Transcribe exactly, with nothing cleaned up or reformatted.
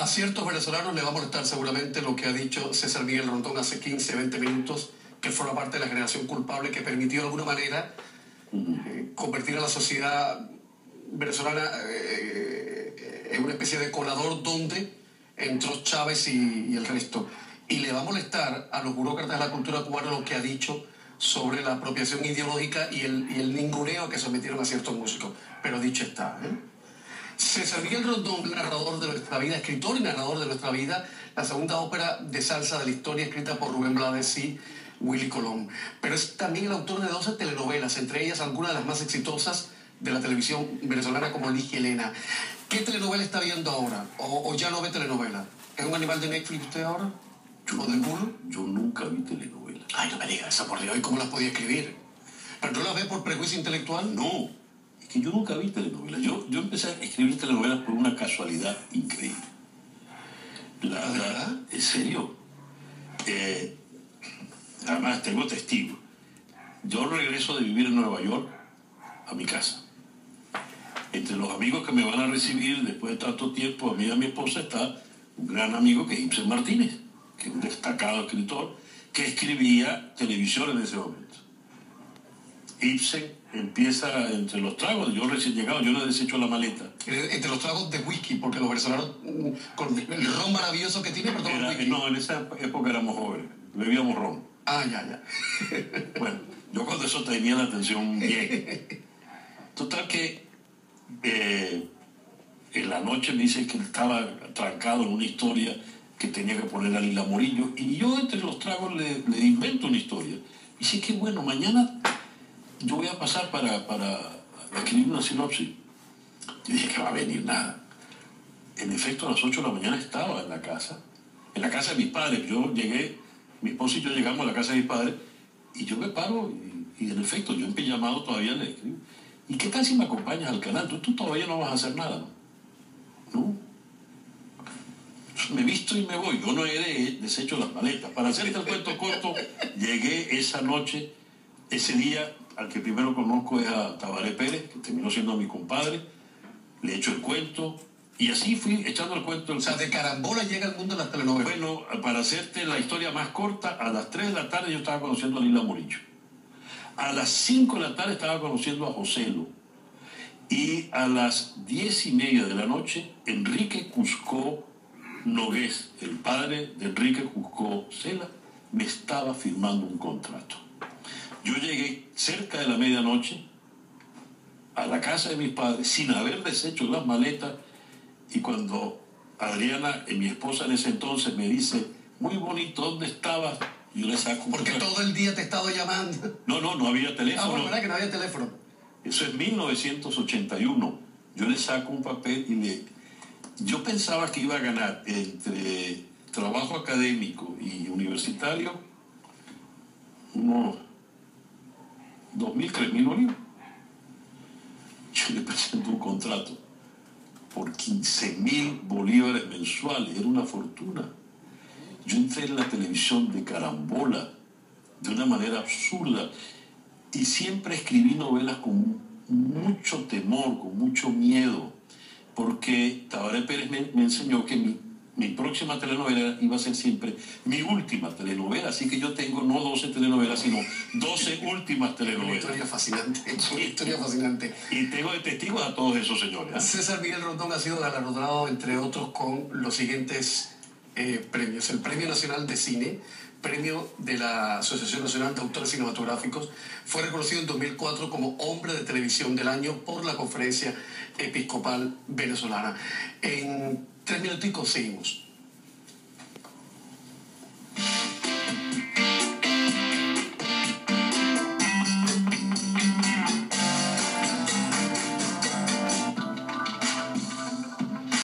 ciertos venezolanos le va a molestar seguramente lo que ha dicho César Miguel Rondón hace quince, veinte minutos, que forma parte de la generación culpable que permitió de alguna manera eh, convertir a la sociedad venezolana eh, en una especie de colador donde entró Chávez y, y el resto. Y le va a molestar a los burócratas de la cultura cubana lo que ha dicho sobre la apropiación ideológica y el, y el ninguneo que sometieron a ciertos músicos. Pero dicho está, ¿eh? César Miguel Rondón, narrador de nuestra vida, escritor y narrador de nuestra vida, la segunda ópera de salsa de la historia escrita por Rubén Blades y Willy Colón. Pero es también el autor de doce telenovelas, entre ellas algunas de las más exitosas de la televisión venezolana como Ligia Elena. ¿Qué telenovela está viendo ahora? ¿O, o ya no ve telenovela? ¿Es un animal de Netflix usted ahora? Yo, ¿O de Hulu? Yo nunca vi telenovela. Ay, no me diga eso, por Dios. ¿Y cómo las podía escribir? ¿Pero no las ve por prejuicio intelectual? No, es que yo nunca vi telenovela. Yo, yo empecé a escribir telenovelas por una casualidad increíble. La, ¿De la, verdad? ¿En serio? Eh, además, tengo testigos. Yo regreso de vivir en Nueva York a mi casa. Entre los amigos que me van a recibir después de tanto tiempo, a mí y a mi esposa, está un gran amigo que es Ibsen Martínez, que es un destacado escritor que escribía televisión en ese momento. Ibsen empieza entre los tragos, yo recién llegado, yo le desecho la maleta. Entre los tragos de whisky, porque los venezolanos, con el ron maravilloso que tiene, pero toman Era, whisky. no, en esa época éramos jóvenes, bebíamos ron. Ah, ya, ya. Bueno, yo cuando eso tenía la atención bien. Total que eh, en la noche me dice que él estaba trancado en una historia que tenía que poner a Lila Morillo, y yo entre los tragos le, le invento una historia. Y dice que bueno, mañana yo voy a pasar para, para escribir una sinopsis. Yo dije que va a venir nada. En efecto, a las ocho de la mañana estaba en la casa, en la casa de mis padres. Yo llegué, mi esposo y yo llegamos a la casa de mis padres, y yo me paro, y, y en efecto, yo en pijamado todavía le escribo. ¿Y qué tal si me acompañas al canal? Tú, tú todavía no vas a hacer nada, ¿no? ¿No? Me visto y me voy. Yo no he deshecho las maletas. Para hacerte el cuento corto, llegué esa noche, ese día, al que primero conozco es a Tabaré Pérez, que terminó siendo mi compadre. Le echo el cuento, y así fui echando el cuento. El O sea, de carambola llega al mundo de las telenovelas. Bueno, para hacerte la historia más corta, a las tres de la tarde yo estaba conociendo a Lila Morillo. A las cinco de la tarde estaba conociendo a Joselo. Y a las diez y media de la noche, Enrique Cuscó Nogués, el padre de Enrique Cuscó Cela, me estaba firmando un contrato. Yo llegué cerca de la medianoche a la casa de mis padres sin haber deshecho las maletas, y cuando Adriana, mi esposa en ese entonces, me dice, muy bonito, ¿dónde estabas? Yo le saco un Porque papel. todo el día te he estado llamando. No, no, no había Ah, teléfono. bueno, ¿verdad que no había teléfono? Eso es mil novecientos ochenta y uno. Yo le saco un papel y le... Yo pensaba que iba a ganar entre trabajo académico y universitario unos dos mil, tres mil bolívares. Yo le presento un contrato por quince mil bolívares mensuales. Era una fortuna. Yo entré en la televisión de carambola, de una manera absurda, y siempre escribí novelas con mucho temor, con mucho miedo, porque Tabaré Pérez me, me enseñó que mi, mi próxima telenovela iba a ser siempre mi última telenovela, así que yo tengo no doce telenovelas, sino doce últimas Una telenovelas. historia fascinante, una historia fascinante. Y tengo de testigos a todos esos señores, ¿eh? César Miguel Rondón ha sido galardonado, entre otros, con los siguientes eh, premios. El Premio Nacional de Cine, Premio de la Asociación Nacional de Autores Cinematográficos. Fue reconocido en dos mil cuatro como Hombre de Televisión del Año por la Conferencia Episcopal Venezolana. En tres minuticos seguimos.